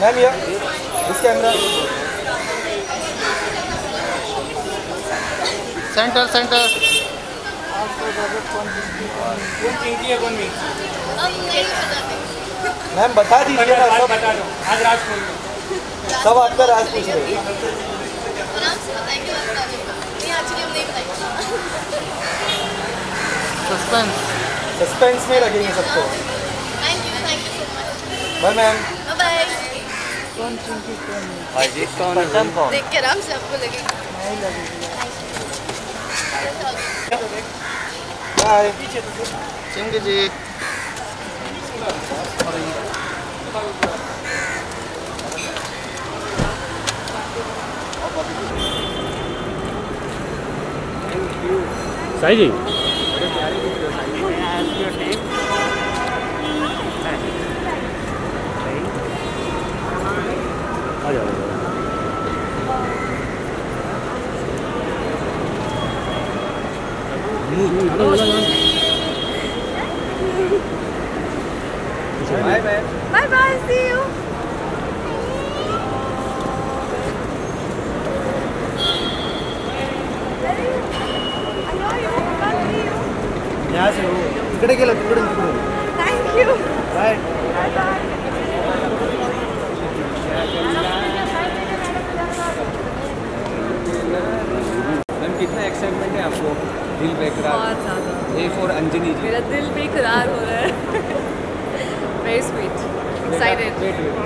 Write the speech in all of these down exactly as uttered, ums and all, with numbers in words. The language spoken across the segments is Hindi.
मैम ये इस कैमरा सेंटर सेंटर मैम बता दीजिए ना सब बता दो आज राज खोल दो सब आपका राज पूछ रहे हैं। आराम से बताएंगे और बता देंगे। नहीं एक्चुअली हम नहीं बताएंगे। सस्पेंस सस्पेंस में रखेंगे सबको। Thank you thank you so much. Bye ma'am. Bye bye. कौन चिंकी कौन अजीत कौन है? देख के आराम से आपको लगेगा। नहीं लगेगी बाय चिंकी जी। साई जी आ जाओ bye bye. Bye bye see you. यहाँ से हो इकडे गेलं तिकडे तिकडे। Thank you. Bye. Bye bye. Ma'am कितना एक्साइटमेंट है आपको? दिल बेकरार। बहुत ज़्यादा। A for Anjani ji. मेरा दिल बेकरार हो रहा है। Very sweet excited. Wait wait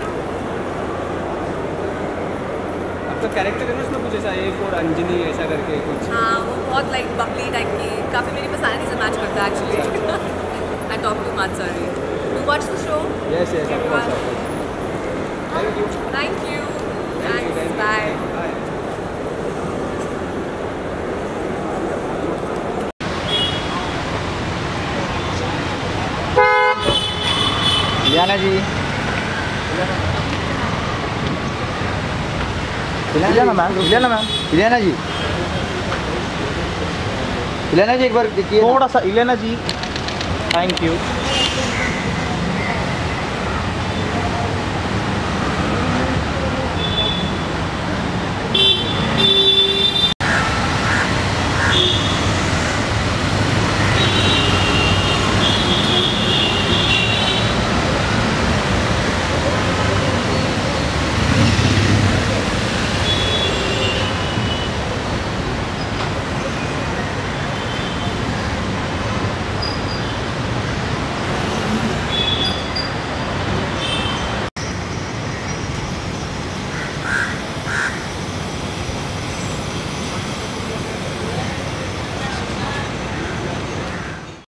आपका कैरेक्टर है ना उसमें कुछ ऐसा ए फॉर अंजनी ऐसा करके कुछ। हाँ वो बहुत लाइक बबली टाइप की काफ़ी मेरी पर्सनैलिटी से मैच करता है actually. I talk too much sorry. You watch the show? Yes yes of course of course. Thank you. Thank you. Thanks bye. Bye. Ileana ji Ileana ma'am Ileana ma'am Ileana ji Ileana ji एक बार देखिए थोड़ा सा इलियाना जी थैंक यू।